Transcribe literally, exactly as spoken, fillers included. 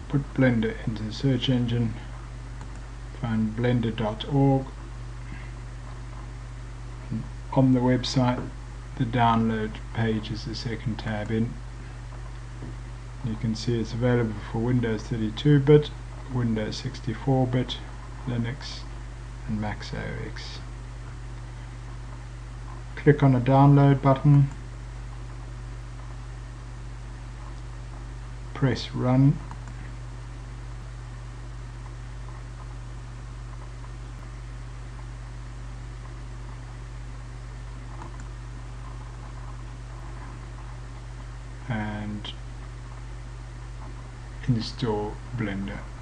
put Blender into the search engine, find blender dot org. On the website, the download page is the second tab in. You can see it's available for Windows thirty-two bit, Windows sixty-four bit, Linux and Mac O S X. Click on the download button, press run. And install Blender.